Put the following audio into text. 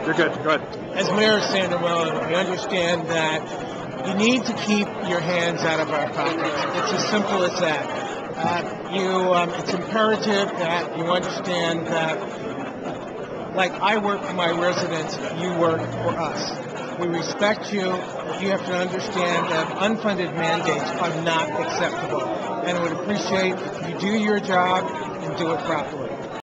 You're good. Go ahead. As Mayor of San Ramon, we understand that you need to keep your hands out of our pockets. It's as simple as that. It's imperative that you understand that, like I work for my residents, you work for us. We respect you, but you have to understand that unfunded mandates are not acceptable. And I would appreciate if you do your job and do it properly.